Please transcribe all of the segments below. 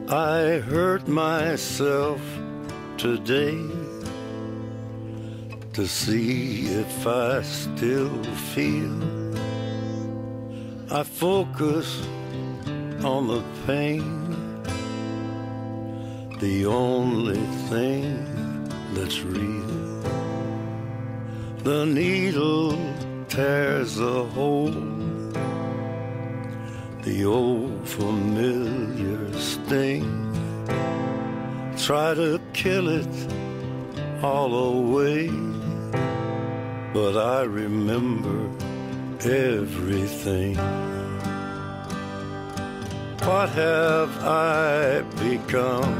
I hurt myself today to see if I still feel. I focus on the pain, the only thing that's real. The needle tears a hole, the old familiar sting. Try to kill it all away, but I remember everything. What have I become?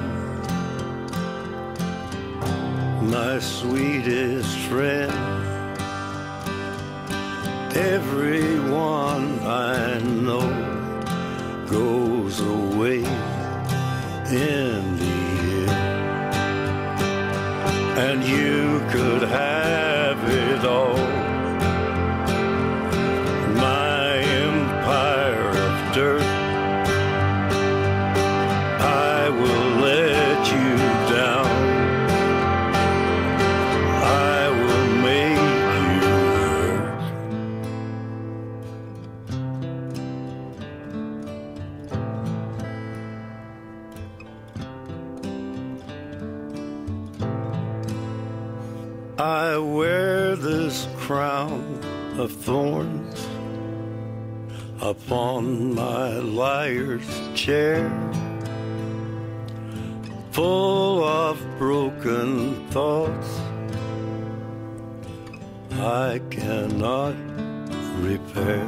My sweetest friend. Everyone I know goes away in the end, and you could have it all. My empire of dirt, I will let you down. I will make you hurt. I wear this crown of thorns upon my liar's chair, full of broken thoughts I cannot repair.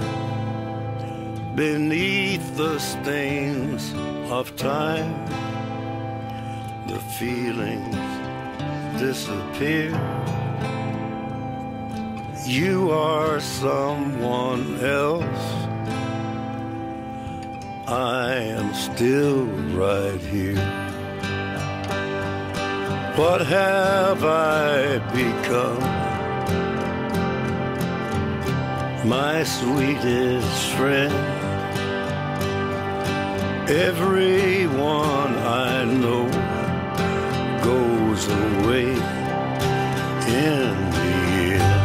Beneath the stains of time, the feelings disappear. You are someone else, I am still right here. What have I become? My sweetest friend. Everyone I know goes away in the end,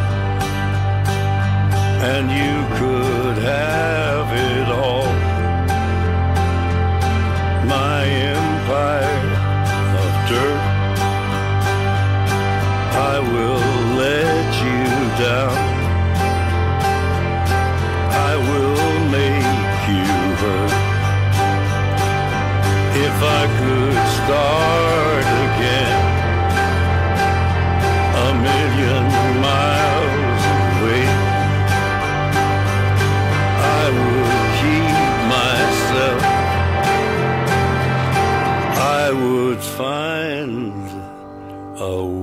and you could have it all. My empire of dirt, I will let you down. I will make you hurt. If I could start again, a million miles away, I would keep myself. I would find a way.